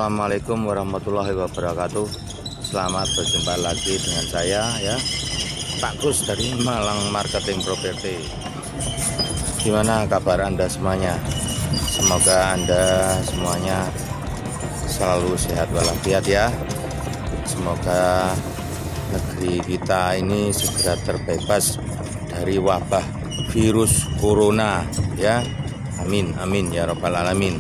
Assalamualaikum warahmatullahi wabarakatuh. Selamat berjumpa lagi dengan saya ya, Pak Kus dari Malang Marketing Property. Gimana kabar Anda semuanya? Semoga Anda semuanya selalu sehat walafiat ya. Semoga negeri kita ini segera terbebas dari wabah virus corona ya. Amin amin ya robbal alamin.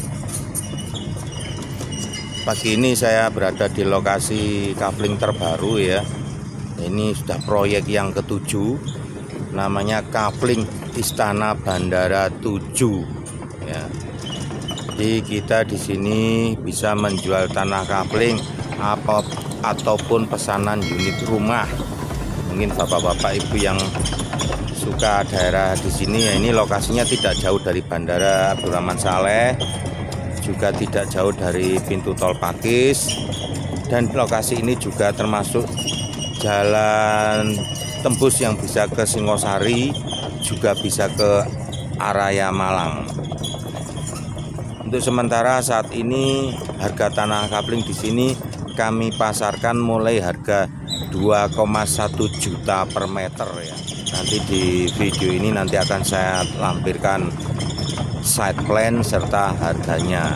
Pagi ini saya berada di lokasi kapling terbaru ya. Ini sudah proyek yang ke-7, namanya kapling Istana Bandara 7 ya. Jadi kita di sini bisa menjual tanah kapling ataupun pesanan unit rumah. Mungkin bapak-bapak ibu yang suka daerah di sini ya, ini lokasinya tidak jauh dari Bandara Abdurrahman Saleh, juga tidak jauh dari pintu tol Pakis, dan lokasi ini juga termasuk jalan tembus yang bisa ke Singosari, juga bisa ke Araya Malang. Untuk sementara saat ini harga tanah kapling di sini kami pasarkan mulai harga 2,1 juta per meter ya. Nanti di video ini nanti akan saya lampirkan site plan serta harganya.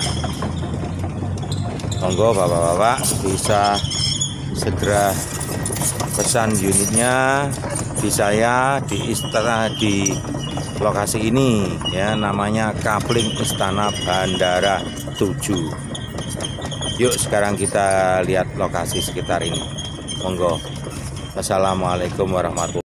Monggo bapak-bapak bisa segera pesan unitnya di saya di lokasi ini ya, namanya kapling Istana Bandara 7. Yuk sekarang kita lihat lokasi sekitar ini. Monggo. Assalamualaikum warahmatullahi wabarakatuh.